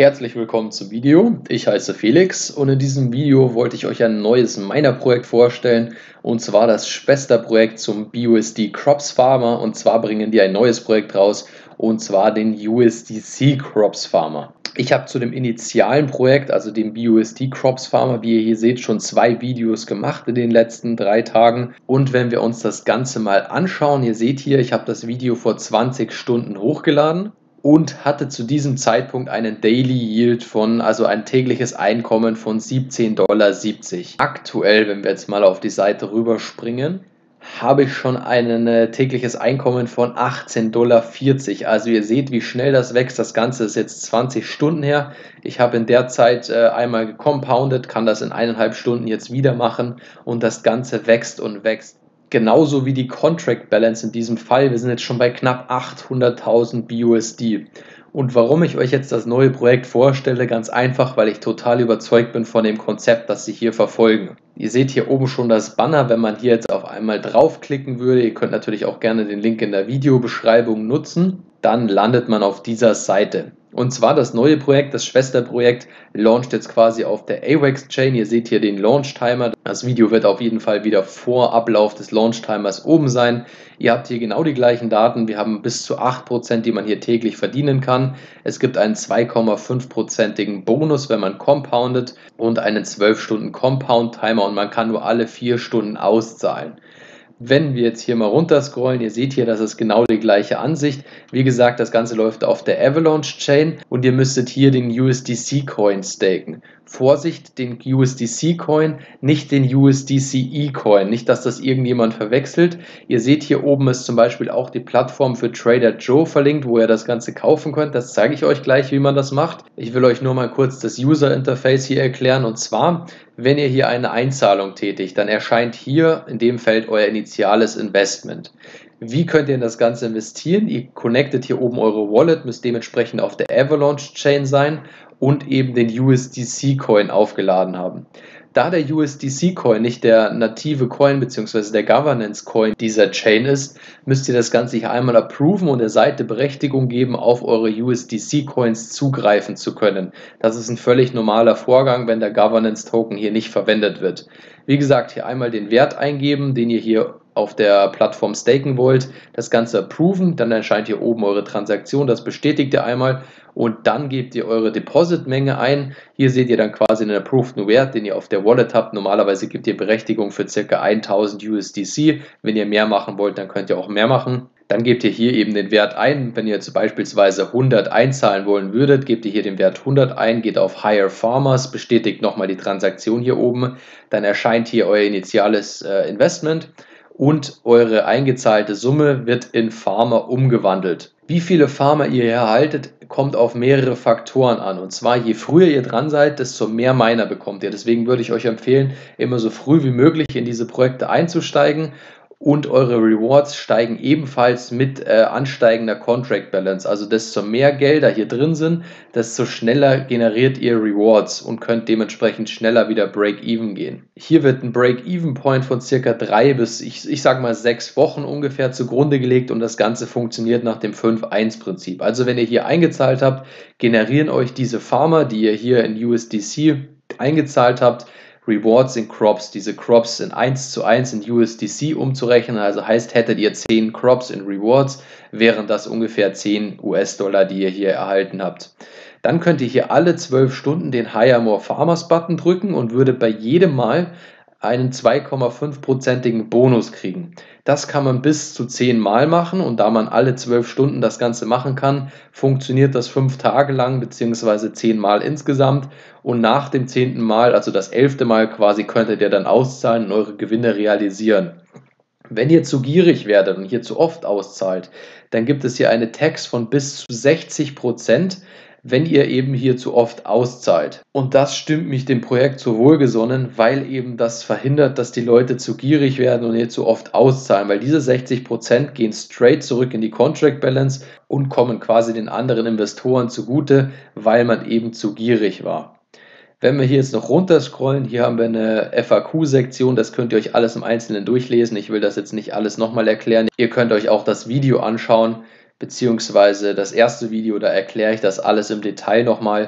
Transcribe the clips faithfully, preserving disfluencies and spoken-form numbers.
Herzlich willkommen zum Video. Ich heiße Felix und in diesem Video wollte ich euch ein neues Miner-Projekt vorstellen, und zwar das Schwesterprojekt zum B U S D Crops Farmer. Und zwar bringen die ein neues Projekt raus, und zwar den U S D C Crops Farmer. Ich habe zu dem initialen Projekt, also dem B U S D Crops Farmer, wie ihr hier seht, schon zwei Videos gemacht in den letzten drei Tagen. Und wenn wir uns das Ganze mal anschauen, ihr seht hier, ich habe das Video vor zwanzig Stunden hochgeladen und hatte zu diesem Zeitpunkt einen Daily Yield von, also ein tägliches Einkommen von siebzehn Komma siebzig Dollar. Aktuell, wenn wir jetzt mal auf die Seite rüberspringen, habe ich schon ein äh, tägliches Einkommen von achtzehn Komma vierzig Dollar. Also ihr seht, wie schnell das wächst. Das Ganze ist jetzt zwanzig Stunden her. Ich habe in der Zeit äh, einmal gecompoundet, kann das in eineinhalb Stunden jetzt wieder machen und das Ganze wächst und wächst. Genauso wie die Contract Balance in diesem Fall. Wir sind jetzt schon bei knapp achthunderttausend B U S D. Und warum ich euch jetzt das neue Projekt vorstelle? Ganz einfach, weil ich total überzeugt bin von dem Konzept, das sie hier verfolgen. Ihr seht hier oben schon das Banner, wenn man hier jetzt auf einmal draufklicken würde. Ihr könnt natürlich auch gerne den Link in der Videobeschreibung nutzen. Dann landet man auf dieser Seite. Und zwar das neue Projekt, das Schwesterprojekt, launcht jetzt quasi auf der A W A X Chain. Ihr seht hier den Launch-Timer. Das Video wird auf jeden Fall wieder vor Ablauf des Launch-Timers oben sein. Ihr habt hier genau die gleichen Daten. Wir haben bis zu acht Prozent, die man hier täglich verdienen kann. Es gibt einen zwei Komma fünf Prozentigen Bonus, wenn man compoundet, und einen zwölf Stunden Compound-Timer, und man kann nur alle vier Stunden auszahlen. Wenn wir jetzt hier mal runterscrollen, ihr seht hier, das ist genau die gleiche Ansicht. Wie gesagt, das Ganze läuft auf der Avalanche Chain und ihr müsstet hier den U S D C Coin staken. Vorsicht, den U S D C Coin, nicht den U S D C E Coin, nicht, dass das irgendjemand verwechselt. Ihr seht hier oben ist zum Beispiel auch die Plattform für Trader Joe verlinkt, wo ihr das Ganze kaufen könnt. Das zeige ich euch gleich, wie man das macht. Ich will euch nur mal kurz das User Interface hier erklären, und zwar, wenn ihr hier eine Einzahlung tätigt, dann erscheint hier in dem Feld euer initiales Investment. Wie könnt ihr in das Ganze investieren? Ihr connectet hier oben eure Wallet, müsst dementsprechend auf der Avalanche Chain sein und eben den U S D C Coin aufgeladen haben. Da der U S D C Coin nicht der native Coin bzw. der Governance Coin dieser Chain ist, müsst ihr das Ganze hier einmal approven und der Seite Berechtigung geben, auf eure U S D C Coins zugreifen zu können. Das ist ein völlig normaler Vorgang, wenn der Governance Token hier nicht verwendet wird. Wie gesagt, hier einmal den Wert eingeben, den ihr hier auf der Plattform staken wollt, das Ganze approven, dann erscheint hier oben eure Transaktion, das bestätigt ihr einmal und dann gebt ihr eure Depositmenge ein. Hier seht ihr dann quasi den approveden Wert, den ihr auf der Wallet habt. Normalerweise gibt ihr Berechtigung für ca. tausend U S D C. Wenn ihr mehr machen wollt, dann könnt ihr auch mehr machen. Dann gebt ihr hier eben den Wert ein. Wenn ihr jetzt beispielsweise hundert einzahlen wollen würdet, gebt ihr hier den Wert hundert ein, geht auf Hire Farmers, bestätigt nochmal die Transaktion hier oben. Dann erscheint hier euer initiales äh, Investment. Und eure eingezahlte Summe wird in Farmer umgewandelt. Wie viele Farmer ihr hier erhaltet, kommt auf mehrere Faktoren an. Und zwar, je früher ihr dran seid, desto mehr Miner bekommt ihr. Deswegen würde ich euch empfehlen, immer so früh wie möglich in diese Projekte einzusteigen. Und eure Rewards steigen ebenfalls mit äh, ansteigender Contract Balance. Also desto mehr Gelder hier drin sind, desto schneller generiert ihr Rewards und könnt dementsprechend schneller wieder Break-Even gehen. Hier wird ein Break-Even-Point von circa drei bis, ich, ich sage mal, sechs Wochen ungefähr zugrunde gelegt, und das Ganze funktioniert nach dem fünf eins Prinzip. Also wenn ihr hier eingezahlt habt, generieren euch diese Farmer, die ihr hier in U S D C eingezahlt habt, Rewards in Crops, diese Crops in eins zu eins in U S D C umzurechnen, also heißt, hättet ihr zehn Crops in Rewards, wären das ungefähr zehn U S Dollar, die ihr hier erhalten habt. Dann könnt ihr hier alle zwölf Stunden den Hire More Farmers Button drücken und würdet bei jedem Mal einen zwei Komma fünf Prozentigen Bonus kriegen. Das kann man bis zu zehn Mal machen, und da man alle zwölf Stunden das Ganze machen kann, funktioniert das fünf Tage lang bzw. zehn Mal insgesamt, und nach dem zehnten Mal, also das elfte Mal quasi, könntet ihr dann auszahlen und eure Gewinne realisieren. Wenn ihr zu gierig werdet und hier zu oft auszahlt, dann gibt es hier eine Tax von bis zu sechzig Prozent, wenn ihr eben hier zu oft auszahlt. Und das stimmt mich dem Projekt so wohlgesonnen, weil eben das verhindert, dass die Leute zu gierig werden und hier zu oft auszahlen, weil diese sechzig Prozent gehen straight zurück in die Contract Balance und kommen quasi den anderen Investoren zugute, weil man eben zu gierig war. Wenn wir hier jetzt noch runter scrollen, hier haben wir eine F A Q-Sektion, das könnt ihr euch alles im Einzelnen durchlesen. Ich will das jetzt nicht alles nochmal erklären. Ihr könnt euch auch das Video anschauen, beziehungsweise das erste Video, da erkläre ich das alles im Detail nochmal.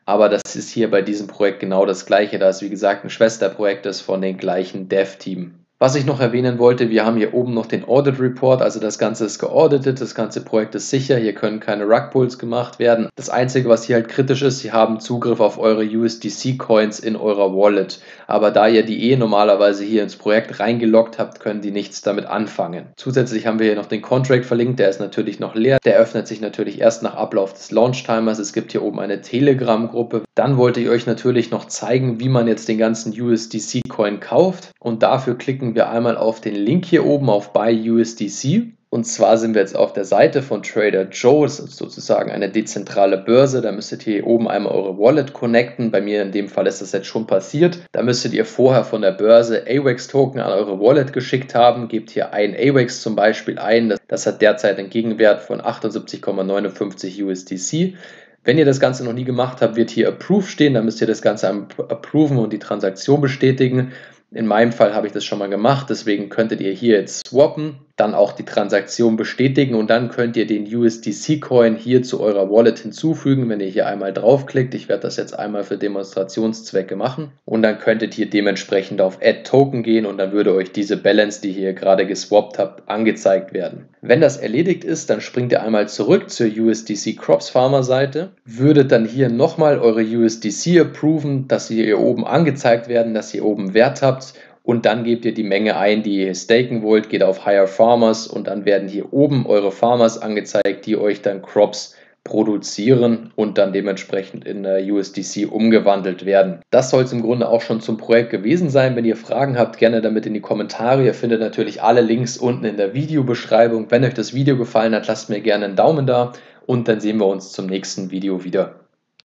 aber das ist hier bei diesem Projekt genau das gleiche, da es wie gesagt ein Schwesterprojekt ist von dem gleichen Dev-Team. Was ich noch erwähnen wollte, wir haben hier oben noch den Audit Report, also das Ganze ist geauditet, das ganze Projekt ist sicher, hier können keine Rug-Pulls gemacht werden. Das Einzige, was hier halt kritisch ist, Sie haben Zugriff auf eure U S D C-Coins in eurer Wallet, aber da ihr die eh normalerweise hier ins Projekt reingeloggt habt, können die nichts damit anfangen. Zusätzlich haben wir hier noch den Contract verlinkt, der ist natürlich noch leer, der öffnet sich natürlich erst nach Ablauf des Launch-Timers. Es gibt hier oben eine Telegram-Gruppe. Dann wollte ich euch natürlich noch zeigen, wie man jetzt den ganzen U S D C-Coin kauft, und dafür klicken wir einmal auf den Link hier oben auf Buy U S D C. Und zwar sind wir jetzt auf der Seite von Trader Joe, das ist sozusagen eine dezentrale Börse. Da müsstet ihr hier oben einmal eure Wallet connecten. Bei mir in dem Fall ist das jetzt schon passiert. Da müsstet ihr vorher von der Börse A WAX Token an eure Wallet geschickt haben. Gebt hier ein A WAX zum Beispiel ein. Das hat derzeit einen Gegenwert von achtundsiebzig Komma neunundfünfzig U S D C. Wenn ihr das Ganze noch nie gemacht habt, wird hier Approve stehen. Da müsst ihr das Ganze approven und die Transaktion bestätigen. In meinem Fall habe ich das schon mal gemacht, deswegen könntet ihr hier jetzt swappen, dann auch die Transaktion bestätigen und dann könnt ihr den U S D C-Coin hier zu eurer Wallet hinzufügen, wenn ihr hier einmal draufklickt. Ich werde das jetzt einmal für Demonstrationszwecke machen und dann könntet ihr dementsprechend auf Add Token gehen und dann würde euch diese Balance, die ihr gerade geswappt habt, angezeigt werden. Wenn das erledigt ist, dann springt ihr einmal zurück zur U S D C Crops Farmer Seite, würdet dann hier nochmal eure U S D C approven, dass sie hier oben angezeigt werden, dass ihr oben Wert habt. Und dann gebt ihr die Menge ein, die ihr staken wollt, geht auf Hire Farmers und dann werden hier oben eure Farmers angezeigt, die euch dann Crops produzieren und dann dementsprechend in U S D C umgewandelt werden. Das soll es im Grunde auch schon zum Projekt gewesen sein. Wenn ihr Fragen habt, gerne damit in die Kommentare. Ihr findet natürlich alle Links unten in der Videobeschreibung. Wenn euch das Video gefallen hat, lasst mir gerne einen Daumen da und dann sehen wir uns zum nächsten Video wieder.